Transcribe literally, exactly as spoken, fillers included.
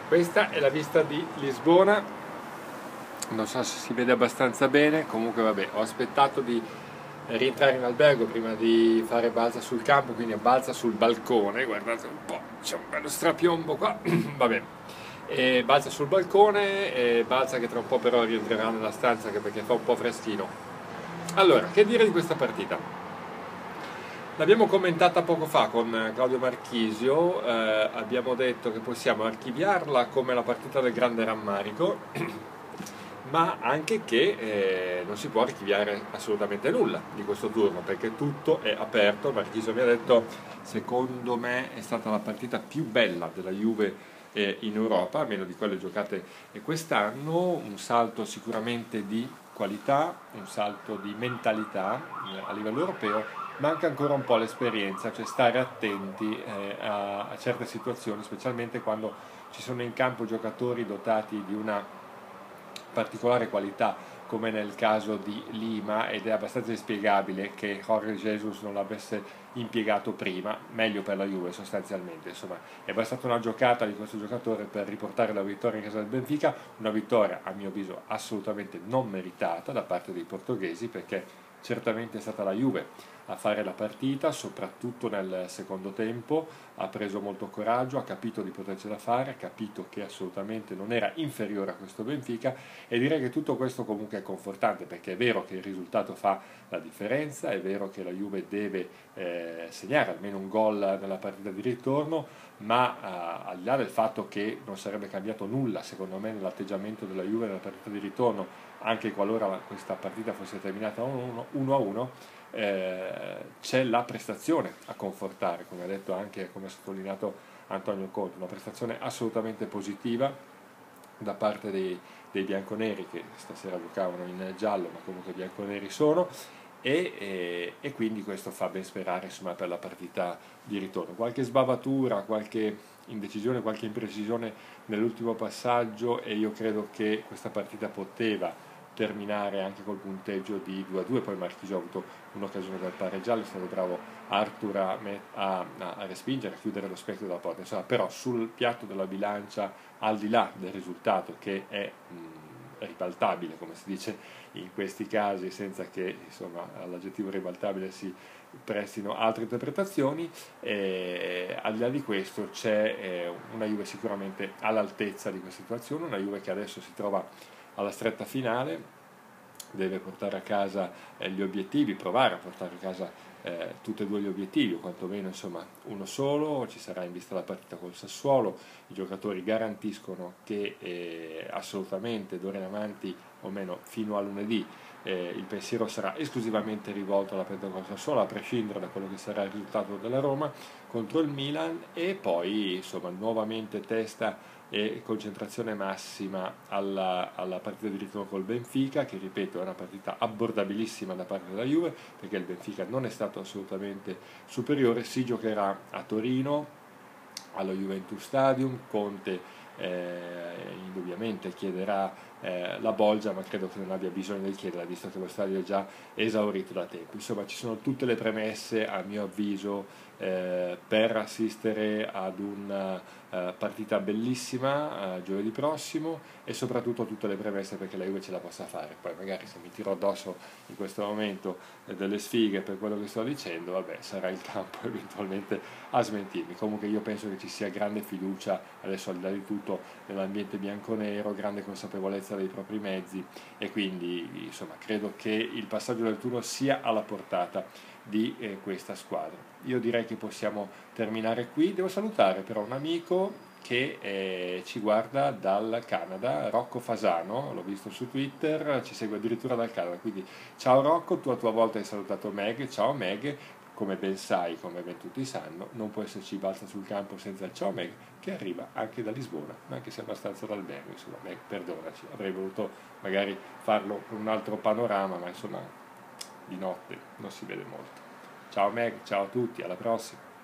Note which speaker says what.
Speaker 1: Questa è la vista di Lisbona, non so se si vede abbastanza bene, comunque vabbè, ho aspettato di rientrare in albergo prima di fare balza sul campo, quindi balza sul balcone, guardate un po', c'è un bello strapiombo qua, vabbè, e balza sul balcone, e balza che tra un po' però rientrerà nella stanza anche perché fa un po' freschino. Allora, che dire di questa partita? L'abbiamo commentata poco fa con Claudio Marchisio, eh, abbiamo detto che possiamo archiviarla come la partita del grande rammarico, ma anche che eh, non si può archiviare assolutamente nulla di questo turno, perché tutto è aperto. Marchisio mi ha detto, secondo me è stata la partita più bella della Juve eh, in Europa, almeno di quelle giocate quest'anno, un salto sicuramente di qualità, un salto di mentalità eh, a livello europeo. Manca ancora un po' l'esperienza, cioè stare attenti eh, a, a certe situazioni, specialmente quando ci sono in campo giocatori dotati di una particolare qualità, come nel caso di Lima, ed è abbastanza inspiegabile che Jorge Jesus non l'avesse impiegato prima, meglio per la Juve sostanzialmente. Insomma, è bastata una giocata di questo giocatore per riportare la vittoria in casa del Benfica, una vittoria a mio avviso assolutamente non meritata da parte dei portoghesi, perché certamente è stata la Juve a fare la partita, soprattutto nel secondo tempo, ha preso molto coraggio, ha capito di potercela fare, ha capito che assolutamente non era inferiore a questo Benfica, e direi che tutto questo comunque è confortante, perché è vero che il risultato fa la differenza, è vero che la Juve deve eh, segnare almeno un gol nella partita di ritorno, ma eh, al di là del fatto che non sarebbe cambiato nulla secondo me nell'atteggiamento della Juve nella partita di ritorno, anche qualora questa partita fosse terminata uno a uno, eh, c'è la prestazione a confortare, come ha detto anche, come ha sottolineato Antonio Conte, una prestazione assolutamente positiva da parte dei, dei bianconeri, che stasera giocavano in giallo ma comunque bianconeri sono, e, e, e quindi questo fa ben sperare, insomma, per la partita di ritorno. Qualche sbavatura, qualche indecisione, qualche imprecisione nell'ultimo passaggio, e io credo che questa partita poteva terminare anche col punteggio di due a due. Poi Marchisio ha avuto un'occasione per pareggiare, è stato bravo Arthur a, a, a respingere, a chiudere lo specchio della porta, insomma, però sul piatto della bilancia, al di là del risultato che è mh, ribaltabile, come si dice in questi casi, senza che insomma all'aggettivo ribaltabile si prestino altre interpretazioni, eh, al di là di questo c'è eh, una Juve sicuramente all'altezza di questa situazione, una Juve che adesso si trova alla stretta finale, deve portare a casa eh, gli obiettivi, provare a portare a casa eh, tutti e due gli obiettivi, o quantomeno insomma uno solo. Ci sarà in vista la partita col Sassuolo, i giocatori garantiscono che eh, assolutamente d'ora in avanti, o meno fino a lunedì, eh, il pensiero sarà esclusivamente rivolto alla partita col Sassuolo, a prescindere da quello che sarà il risultato della Roma contro il Milan, e poi insomma nuovamente testa e concentrazione massima alla, alla partita di ritorno col Benfica, che ripeto è una partita abbordabilissima da parte della Juve, perché il Benfica non è stato assolutamente superiore. Si giocherà a Torino, allo Juventus Stadium. Conte eh, indubbiamente chiederà eh, la bolgia, ma credo che non abbia bisogno di chiederla, visto che lo stadio è già esaurito da tempo. Insomma, ci sono tutte le premesse, a mio avviso, eh, per assistere ad una uh, partita bellissima uh, giovedì prossimo, e soprattutto tutte le premesse perché la Juve ce la possa fare. Poi magari se mi tiro addosso in questo momento eh, delle sfighe per quello che sto dicendo, vabbè, sarà il campo eventualmente a smentirmi. Comunque io penso che ci sia grande fiducia, adesso al di là di tutto, nell'ambiente bianconero, grande consapevolezza dei propri mezzi, e quindi insomma credo che il passaggio del turno sia alla portata di eh, questa squadra. Io direi che possiamo terminare qui. Devo salutare però un amico che eh, ci guarda dal Canada, Rocco Fasano, l'ho visto su Twitter, ci segue addirittura dal Canada, quindi ciao Rocco, tu a tua volta hai salutato Meg, ciao Meg. Come ben sai, come ben tutti sanno, non può esserci balza sul campo senza il ciao Meg, che arriva anche da Lisbona, ma anche se abbastanza d'albergo, insomma. Meg, perdonaci, avrei voluto magari farlo con un altro panorama, ma insomma di notte non si vede molto. Ciao Meg, ciao a tutti, alla prossima.